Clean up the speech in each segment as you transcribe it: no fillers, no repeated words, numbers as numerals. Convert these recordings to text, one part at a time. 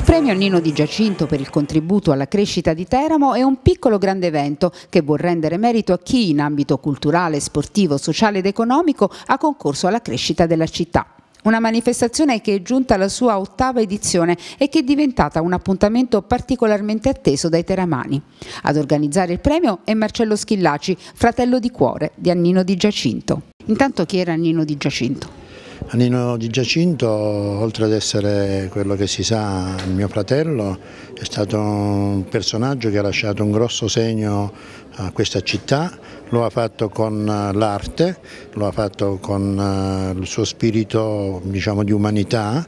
premio Nino Di Giacinto per il contributo alla crescita di Teramo è un piccolo grande evento che vuol rendere merito a chi in ambito culturale, sportivo, sociale ed economico ha concorso alla crescita della città. Una manifestazione che è giunta alla sua 8ª edizione e che è diventata un appuntamento particolarmente atteso dai teramani. Ad organizzare il premio è Marcello Schillaci, fratello di cuore di Annino Di Giacinto. Intanto chi era Annino Di Giacinto? Annino Di Giacinto, oltre ad essere quello che si sa, mio fratello, è stato un personaggio che ha lasciato un grosso segno a questa città. Lo ha fatto con l'arte, lo ha fatto con il suo spirito, diciamo, di umanità,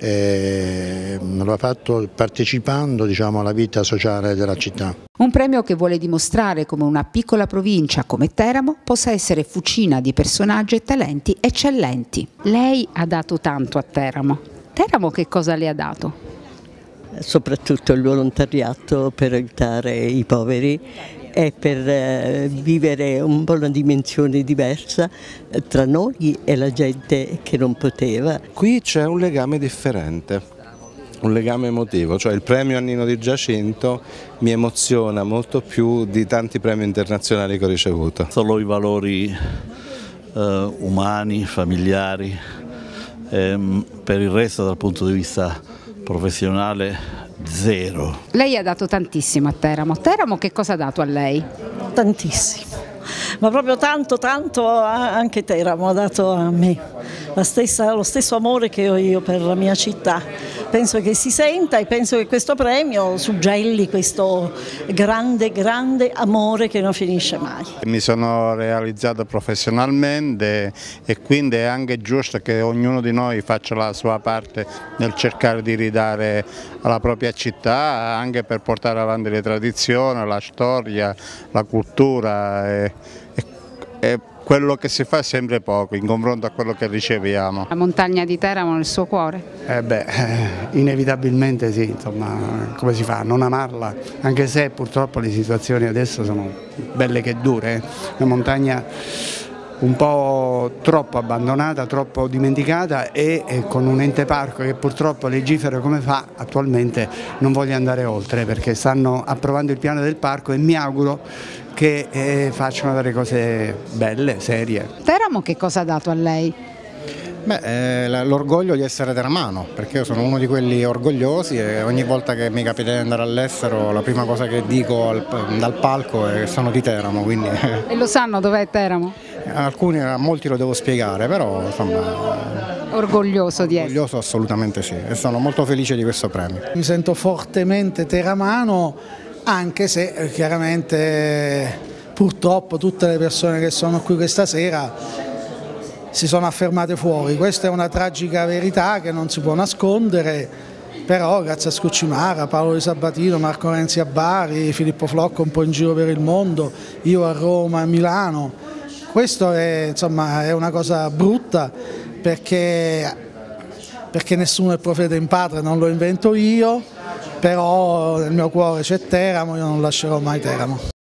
lo ha fatto partecipando, diciamo, alla vita sociale della città. Un premio che vuole dimostrare come una piccola provincia come Teramo possa essere fucina di personaggi e talenti eccellenti. Lei ha dato tanto a Teramo. Teramo che cosa le ha dato? Soprattutto il volontariato per aiutare i poveri e per vivere un po' una dimensione diversa tra noi e la gente che non poteva. Qui c'è un legame differente, un legame emotivo, cioè il premio Annino Di Giacinto mi emoziona molto più di tanti premi internazionali che ho ricevuto. Solo i valori umani, familiari, per il resto dal punto di vista professionale zero. Lei ha dato tantissimo a Teramo. Teramo che cosa ha dato a lei? Tantissimo, ma proprio tanto anche Teramo ha dato a me lo stesso amore che ho io per la mia città. Penso che si senta e penso che questo premio suggelli questo grande amore che non finisce mai. Mi sono realizzato professionalmente e quindi è anche giusto che ognuno di noi faccia la sua parte nel cercare di ridare alla propria città, anche per portare avanti le tradizioni, la storia, la cultura e quello che si fa è sempre poco in confronto a quello che riceviamo. La montagna di Teramo nel suo cuore? Inevitabilmente sì, insomma, come si fa a non amarla, anche se purtroppo le situazioni adesso sono belle che dure. Una montagna un po' troppo abbandonata, troppo dimenticata e con un ente parco che purtroppo legifera come fa attualmente non voglio andare oltre perché stanno approvando il piano del parco e mi auguro che facciano delle cose belle, serie. Teramo che cosa ha dato a lei? L'orgoglio di essere teramano, perché io sono uno di quelli orgogliosi e ogni volta che mi capita di andare all'estero la prima cosa che dico dal palco è che sono di Teramo. Quindi... E lo sanno dov'è Teramo? A molti lo devo spiegare, però insomma... Orgoglioso di essere? Orgoglioso assolutamente sì e sono molto felice di questo premio. Mi sento fortemente teramano, anche se chiaramente purtroppo tutte le persone che sono qui questa sera si sono affermate fuori. Questa è una tragica verità che non si può nascondere, però grazie a Scuccimara, Paolo Di Sabatino, Marco Renzi a Bari, Filippo Flocco un po' in giro per il mondo, io a Roma, a Milano, questo è, insomma, è una cosa brutta perché nessuno è profeta in patria, non lo invento io, però nel mio cuore c'è Teramo, io non lascerò mai Teramo.